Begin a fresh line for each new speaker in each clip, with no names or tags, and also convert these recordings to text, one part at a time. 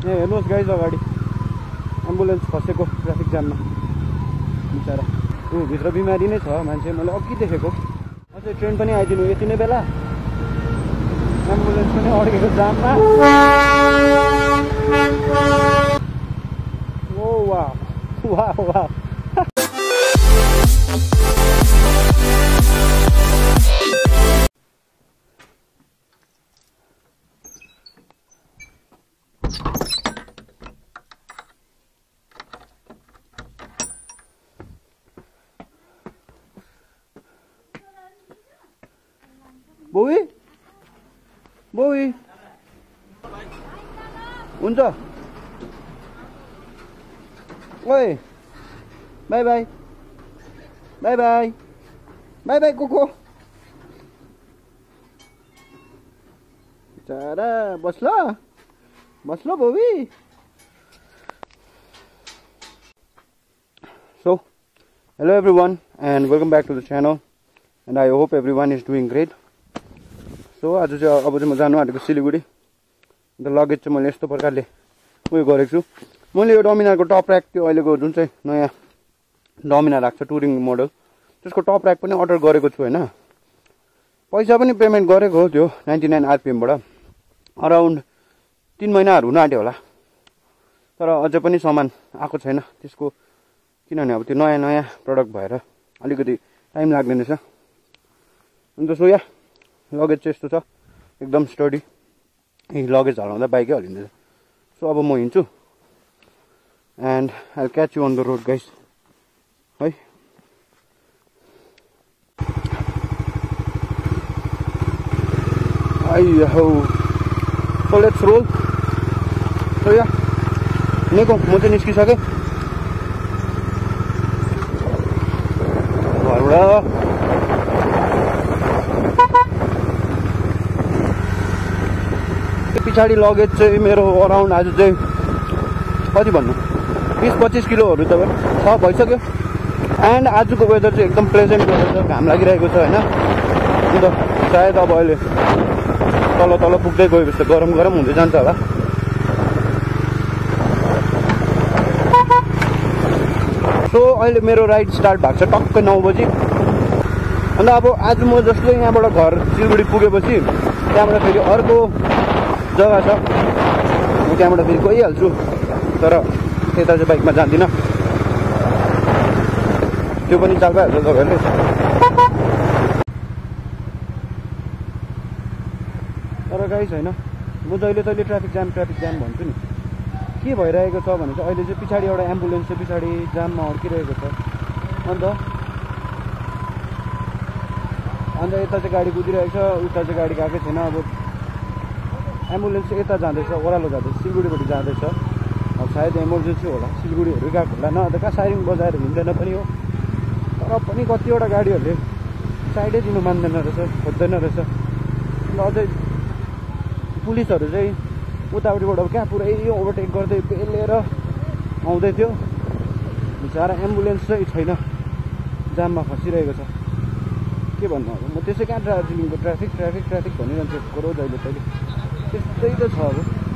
हेर्नुहोस् गाइज अगाडि ambulance फसेको traffic जाममा बिचरा। भित्र बिमारी नै छ मान्छे, मैले अघि देखेको। अझै ट्रेन पनि आइदिनु यति नै बेला, एम्बुलेन्स पनि अड्केको जाममा। ओ वाह वाह वाह। बोवी बोवी हुन्छ, ओए bye bye bye bye bye bye कुको बिचारा। बस्लो बस्लो बोवी। So hello everyone and welcome back to the channel and I hope everyone is doing great. So आज चाहिँ अब चाहिँ म जानु आँटेको सिलगढी। अन्त लगेज चाहिँ मैले यस्तो प्रकारले उयो गरेको छु। मैले यो डोमिनारको टप ऱ्याक, त्यो अहिलेको जुन चाहिँ नयाँ डोमिनार आएको छ टुरिङ मोडल, त्यसको टप ऱ्याक पनि अर्डर गरेको छु होइन। पैसा पनि पेमेन्ट गरेको हो, त्यो 99 RPM-बाट अराउन्ड 3 महिनाहरू हुन आँट्यो होला। तर अझै पनि सामान आएको छैन त्यसको, किनभने अब त्यो नयाँ नयाँ प्रडक्ट भएर अलिकति टाइम लाग्ने रहेछ। अन्त सो या लगेज चाहिँ यस्तो छ, एकदम स्टडी। लगेज हल्लाउँदा बाइकै हल्लिँदैछ। सो अब म हिँड्छु and I will catch you on the road guys है। हो so let's roll. So yeah हिँडेको म चाहिँ निस्किसकेँ घरबाट। पछाडि लगेज चाहिँ मेरो अराउन्ड आज चाहिँ कति भन्नु 20-25 किलोहरू त छ भइसक्यो। एन्ड आजको वेदर चाहिँ एकदम प्लेजेन्ट वेदर छ, घाम लागिरहेको छ होइन। अन्त सायद अब अहिले तल तल पुग्दै गएपछि गरम गरम हुँदै जान्छ होला। सो अहिले मेरो राइड स्टार्ट भएको छ टक्कै 9 बजी। अन्त अब आज म जस्तो यहाँबाट घर सिलगढी पुगेपछि त्यहाँबाट फेरि अर्को जग्गा छ, म त्यहाँबाट फेरि गइहाल्छु। तर त्यता चाहिँ बाइकमा जान्दिनँ, त्यो पनि चाल पाइहाल्छ तपाईँहरूले। तर गाइस होइन, म जहिले तहिले ट्राफिक जाम भन्छु नि। के भइरहेको छ भने चाहिँ अहिले चाहिँ पछाडि एउटा एम्बुलेन्स चाहिँ पछाडि जाममा अड्किरहेको छ। अन्त यता चाहिँ गाडी कुदिरहेको छ, उता चाहिँ गाडी गएकै छैन। अब एम्बुलेन्स चाहिँ यता जाँदैछ, ओह्रालो जाँदैछ, सिलगढीपट्टि जाँदैछ। अब सायद इमर्जेन्सी होला, सिलगढीहरू गएको होला, न त कहाँ साइरिङ बजाएर हिँड्दैन पनि हो। तर पनि कतिवटा गाडीहरूले साइडै दिनु मान्दैन रहेछ, खोज्दैन रहेछ। अन्त अझै पुलिसहरू चाहिँ उतापट्टिबाट क्या पुरै ओभरटेक गर्दै पेलेर आउँदै थियो। बिचरा एम्बुलेन्स चाहिँ छैन, जाममा फसिरहेको छ। के भन्नु अब, म त्यसै कहाँ दार्जिलिङको ट्राफिक ट्राफिक ट्राफिक भनिरहन्छु करो जहिले तहिले। त्यस्तै त छ अब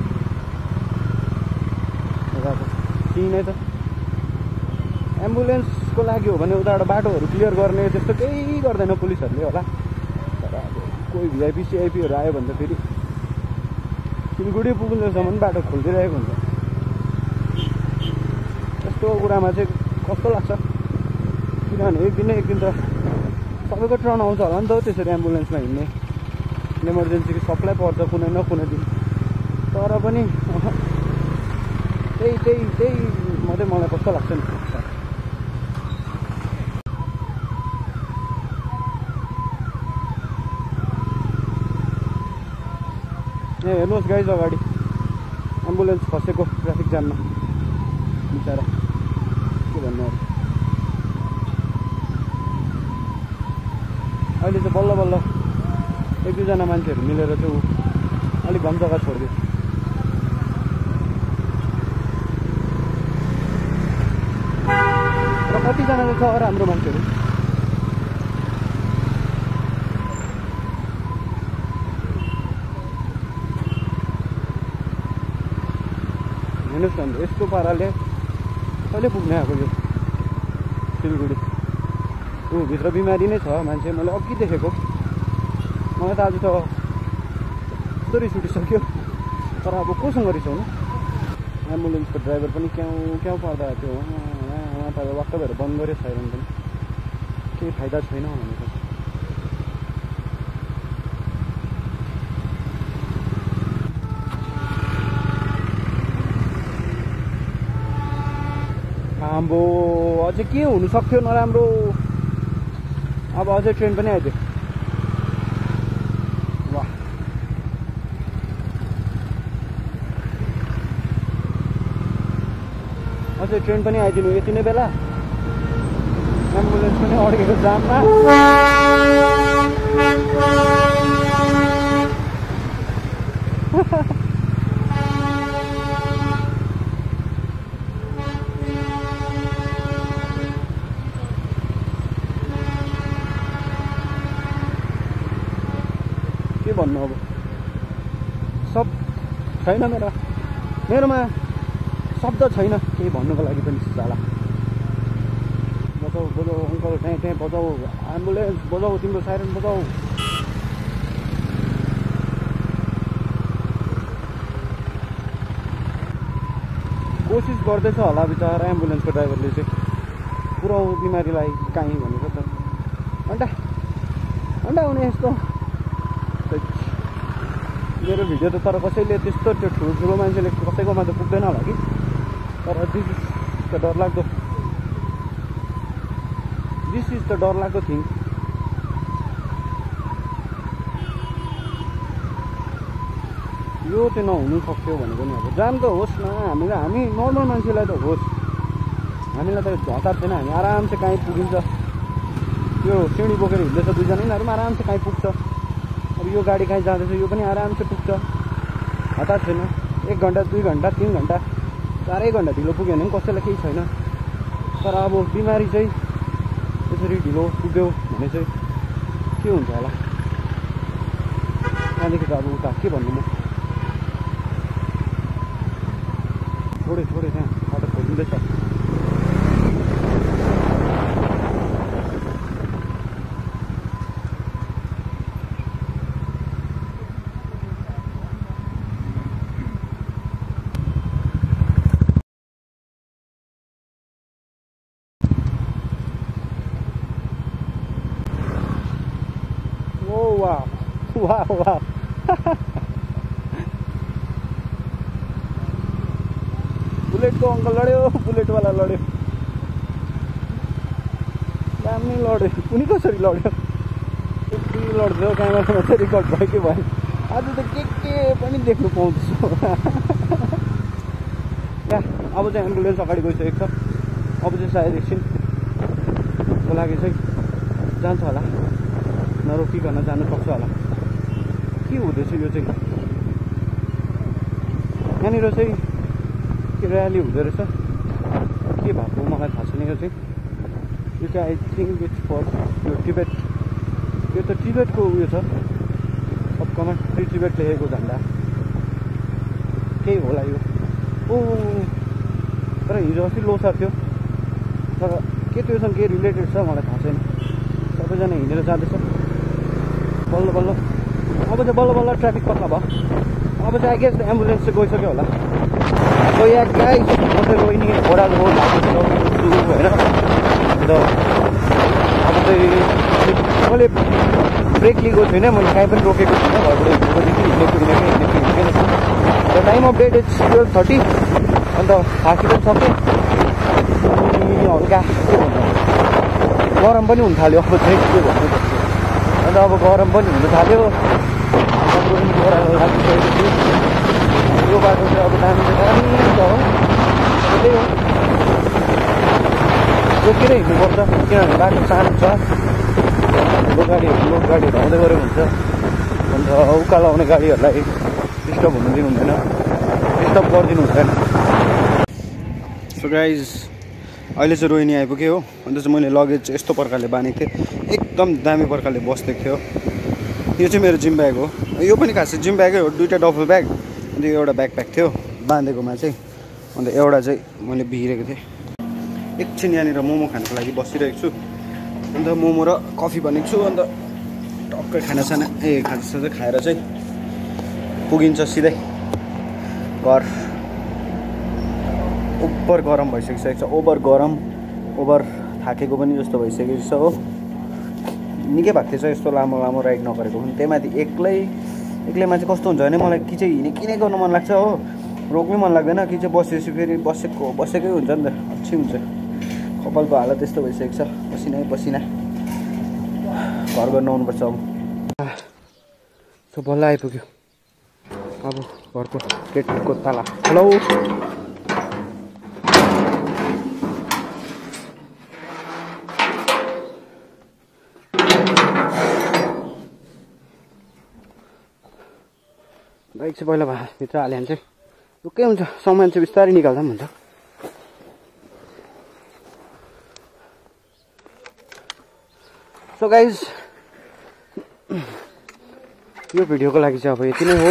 सिन नै त। एम्बुलेन्सको लागि हो भने उताबाट बाटोहरू क्लियर गर्ने त्यस्तो केही गर्दैन पुलिसहरूले होला। तर अब कोही भिआइपी सिआइपीहरू आयो भने त फेरि सिलगढी पुग्नेसम्म बाटो खोलिदिइरहेको हुन्छ। यस्तो कुरामा चाहिँ कस्तो लाग्छ, किनभने एक दिन त सबैको टर्न आउँछ होला नि त त्यसरी एम्बुलेन्समा हिँड्ने। इमर्जेन्सी सबलाई पर्छ कुनै न कुनै दिन। तर पनि त्यही मात्रै मलाई कस्तो लाग्छ नि। हेर्नुहोस् गाइज अगाडि एम्बुलेन्स फसेको ट्राफिक जाममा बिचरा। के भन्नु अब, अहिले चाहिँ बल्ल बल्ल 1-2जना मान्छेहरू मिलेर चाहिँ अलिक भन जग्गा छोडिदियो। र कतिजना चाहिँ छ राम्रो मान्छेहरू। हेर्नुहोस् न यस्तो पाराले कहिले पुग्ने आएको यो सिलगढी। ऊ भित्र बिमारी नै छ मान्छे, मैले अघि देखेको। मलाई त आज त कस्तो रिस उठिसक्यो, तर अब कोसँग रिसाउनु। एम्बुलेन्सको ड्राइभर पनि क्याउ पर्दा थियो, उहाँ त वाक्क भएर बन्द गऱ्यो साइरन पनि, केही फाइदा छैन भनेको। आम्बो अझै के हुनु सक्थ्यो नराम्रो। अब अझै ट्रेन पनि आइदियो। वाह, अझै ट्रेन पनि आइदिनु यति नै बेला। एम्बुलेन्स पनि अड्केको जाममा। के भन्नु अब, सब छैन मेरोमा शब्द छैन केही भन्नुको लागि पनि। साला बजाऊ बजाऊ अङ्कल, त्यहाँ बजाऊ, एम्बुलेन्स बजाऊ, तिम्रो साइरन बजाऊ। कोसिस गर्दैछ होला बिचरा एम्बुलेन्सको ड्राइभरले चाहिँ, पुऱ्याउ बिमारीलाई काहीँ भनेको त। अन्डा हुने यस्तो मेरो भिडियो त। तर कसैले त्यस्तो त्यो ठुलो मान्छेले कसैकोमा त पुग्दैन होला कि, तर दिस इज द डरलाग्दो थिङ। यो चाहिँ नहुनु सक्थ्यो भनेको नि। अब जाम त होस् न, हामी नर्मल मान्छेलाई त होस्, हामीलाई त हतार छैन, हामी आरामसे कहीँ पुगिन्छ। यो सिँढी बोकेर हिँड्दैछ दुईजना, यिनीहरू पनि आरामसे कहीँ पुग्छ। अब यो गाडी कहीँ जाँदैछ, यो पनि आरामसे पुग्छ, हतार छैन। 1 घन्टा 2 घन्टा 3 घन्टा 4 घन्टा ढिलो पुग्यो भने पनि कसैलाई केही छैन। तर अब बिमारी चाहिँ यसरी ढिलो पुग्यो भने चाहिँ के हुन्छ होला। त्यहाँदेखि त अब उता के भन्नु म। थोरै त्यहाँ फाटक खोलिँदैछ। वाह बुलेटको अङ्कल लड्यो, बुलेटवाला लड्यो, दामी लड्यो। कुनै कसरी लड्यो, यति लड्थ्यो क्यामेरामा चाहिँ रेकर्ड भयो कि भयो। आज त के पनि देख्नु पाउँदैछु। अब चाहिँ एम्बुलेन्स अगाडि गइसकेको छ। अब चाहिँ सायद एकछिनको लागि चाहिँ जान्छ होला, नरोकिकन जानु सक्छ होला। के हुँदैछ यो चाहिँ, यहाँनिर चाहिँ के र्याली हुँदो रहेछ, के भएको मलाई थाहा छैन। यो चाहिँ आई थिङ्क इट्स फर यो टिबेट, यो त टिबेटको उयो छ, सबकमा फ्री टिबेट लेखेको झन्डा केही होला यो। ओ तर हिजो अस्ति लोसार थियो, तर के त्योसँग के रिलेटेड छ मलाई थाहा छैन। सबैजना हिँडेर जाँदैछ बल्ल बल्ल। अब चाहिँ बल्ल ट्राफिक पक्का भयो। अब चाहिँ आई गेस एम्बुलेन्स चाहिँ गइसक्यो होला। सो या गाइस, म चाहिँ रोहिनी ओह्रालो रोड भएको छु होइन। अन्त अब चाहिँ मैले ब्रेक लिएको छैन, मैले कहीँ पनि रोकेको छैन। घरबाट हिँडेको the time of date is 12:30। अन्त फाँसी पनि सक्यो, अनि हल्का के भन्नु गरम पनि हुन थाल्यो। अब चाहिँ के भन्नु सक्छु। अन्त अब गरम पनि हुन थाल्यो। यो बाटो चाहिँ अब दामी छ हो, त्यही हो रोकेर हिँड्नुपर्छ, किनभने बाटो सानो छ। लोड गाडीहरू आउँदै गरेको हुन्छ। अन्त उकालो आउने गाडीहरूलाई डिस्टर्ब हुनु दिनु हुँदैन, डिस्टर्ब गरिदिनु हुँदैन। सो गाइज अहिले चाहिँ रोहिनी आइपुग्यो हो। अन्त चाहिँ मैले लगेज चाहिँ यस्तो प्रकारले बाँधेको थिएँ, एकदम दामी प्रकारले बस्दिएको थियो। यो चाहिँ मेरो जिम ब्याग हो, यो पनि खासै जिम ब्यागै हो, 2टा डफल ब्याग, अन्त एउटा ब्याकप्याक थियो बाँधेकोमा चाहिँ। अन्त एउटा चाहिँ मैले बिग्रेको थिएँ। एकछिन यहाँनिर मोमो खानको लागि बसिरहेको छु। अन्त मोमो र कफी भनेको छु। अन्त टक्कै खानासाना खाएर चाहिँ पुगिन्छ सिधै घर। ओभर गरम भइसकिसकेको छ, ओभर गरम, ओभर थाकेको पनि जस्तो भइसकेको छ हो। निकै भएको थिएछ यस्तो लामो लामो राइड नगरेको पनि। त्यही माथि एक्लैमा चाहिँ कस्तो हुन्छ भने मलाई कि चाहिँ हिँडै गर्नु मन लाग्छ हो, रोक्नै मन लाग्दैन। कि चाहिँ बसेपछि फेरि बसेकै हुन्छ नि त, अच्छी हुन्छ। कपालको हालत त्यस्तो भइसकेको छ, पसिना घर गर्न आउनुपर्छ अब। बल्ल आइपुग्यो अब घरको गेटको ताला। हेलो बाइक चाहिँ पहिला भित्र हाल्यो भने चाहिँ ढुक्कै हुन्छ, सामान चाहिँ बिस्तारै निकाल्दा पनि हुन्छ। सो गाइज यो भिडियोको लागि चाहिँ अब यति नै हो।